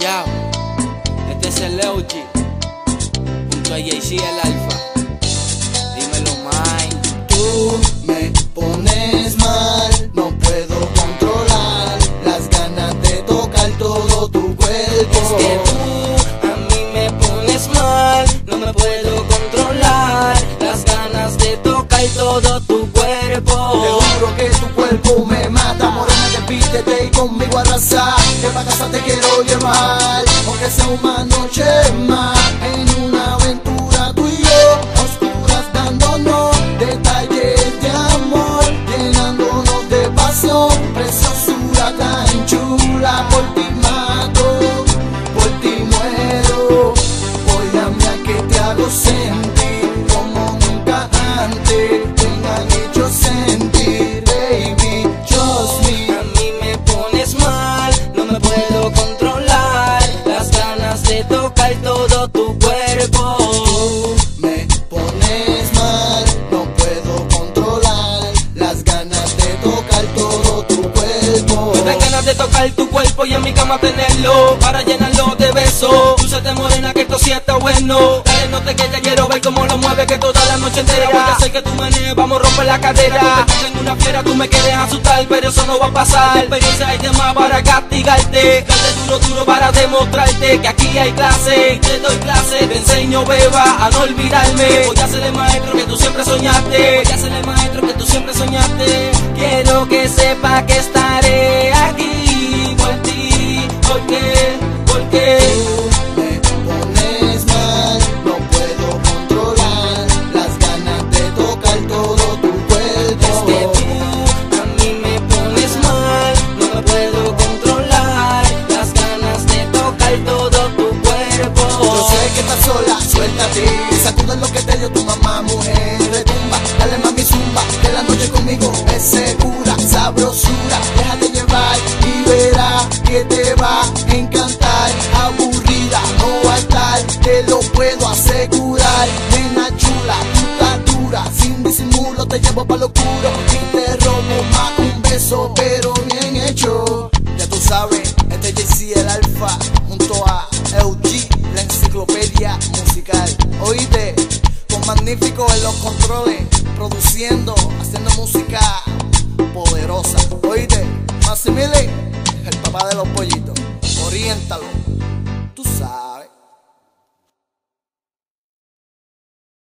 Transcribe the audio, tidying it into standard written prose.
Ya, este es el Leuchi, junto a Jay-Z el Alfa. Dímelo, Mike. Tú me pones mal, no puedo controlar las ganas de tocar todo tu cuerpo. Es que tú a mí me pones mal, no me puedo controlar las ganas de tocar todo tu cuerpo. Te juro que tu cuerpo me mata, morena, despídete y conmigo arrasa. Que pa' casa te quiero llevar, aunque sea una noche más, en una aventura tú y yo, oscuras dándonos detalles de amor, llenándonos de pasión, preciosura tan chula. Por ti mato, por ti muero, óyame a que te hago sentir como nunca antes me han hecho sentir, baby, just me. A mí me pones mal, no me puedo controlar las ganas de tocar todo tu cuerpo. Tú me pones mal, no puedo controlar las ganas de tocar todo tu cuerpo. Me dan ganas de tocar tu cuerpo y en mi cama tenerlo, para llenarlo de besos. Dulce morena que esto sí está bueno. Dale, no te quedes, quiero ver cómo lo mueves, que toda la noche entera voy a hacer que tú menees, vamos a romper la cadera. Tú en una fiera, tú me quieres asustar, pero eso no va a pasar. Experiencia hay de más para castigarte, darte duro, duro para demostrarte que aquí hay clase. Te doy clase, te enseño, beba, a no olvidarme. Voy a ser el maestro que tú siempre soñaste. Voy a ser el maestro que tú siempre soñaste. Quiero que sepa que estaré aquí por ti. ¿Por qué? ¿Por qué? Tú me pones mal, no puedo controlar las ganas de tocar todo tu cuerpo. Es que tú a mí me pones mal, no me puedo controlar las ganas de tocar todo tu cuerpo. Yo sé que estás sola, suéltate, sacuda lo que te dio tu mamá, mujer. Retumba, dale mami zumba, que la noche conmigo es segura, sabrosura. Déjate llevar y verás que te va a encantar. Aburrida no va a estar, te lo puedo asegurar. Nena chula, tú estás dura, sin disimulo te llevo pa' lo oscuro y te robo más un beso, pero bien hecho. Ya tú sabes, este es Jay-Z el Alfa, junto a LG, la enciclopedia musical. Oíste, con Magnífico en los controles, produciendo, haciendo música poderosa. Oíste, Maximilian, el papá de los pollos.